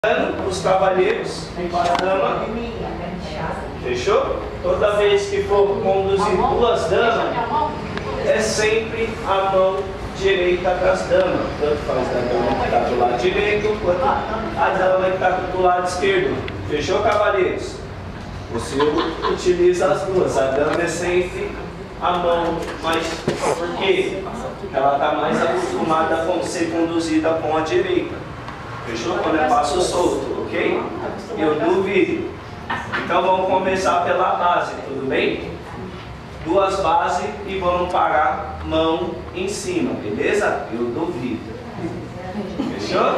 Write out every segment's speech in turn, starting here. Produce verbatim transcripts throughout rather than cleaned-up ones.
Os cavalheiros para a dama. Fechou? Toda vez que for conduzir duas damas, é sempre a mão direita para as damas. Tanto faz a dama que está do lado direito, quanto a dama que está do lado esquerdo. Fechou, cavaleiros? Você utiliza as duas. A dama é sempre a mão, mas por quê? Porque ela está mais acostumada com ser conduzida com a direita. Fechou? Quando é passo solto, ok? Eu duvido. Então vamos começar pela base, tudo bem? Duas bases e vamos parar mão em cima, beleza? Eu duvido. Fechou?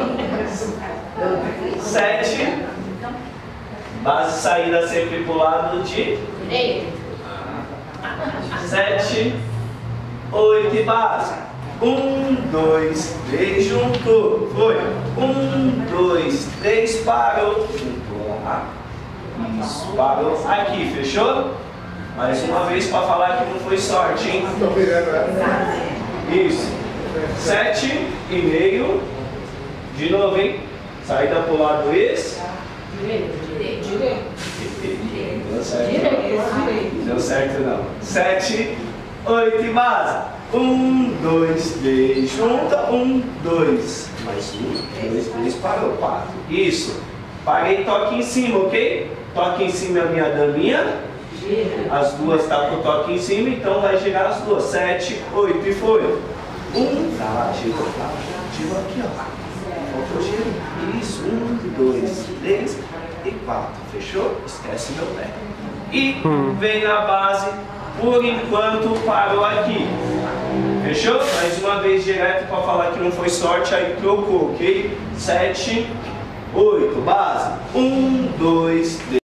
Sete. Base saída sempre para o lado de direito. Sete. Oito e base. Um, dois, três, juntou. Foi. Um, dois, três, parou. Juntou lá. Isso, parou aqui, fechou? Mais uma vez para falar que não foi sorte, hein? Isso. Sete e meio. De novo, hein? Saída para o lado esse. Direito. Direito. Deu certo? Deu certo não. Sete, oito e base. Um, dois, três, junta. Um, dois. Mais um, dois, três, parou. Quatro. Isso. Parei, toque em cima, ok? Toque em cima a minha daminha. As duas estão com o toque em cima, então vai girar as duas. Sete, oito e foi. Um, tá lá, girou, tá lá. Girou aqui, ó. Faltou giro. Isso. Um, dois, três e quatro. Fechou? Esquece meu pé. E vem na base. Por enquanto parou aqui. Fechou? Mais uma vez direto para falar que não foi sorte, aí trocou, ok? Sete, oito, base. Um, dois, três.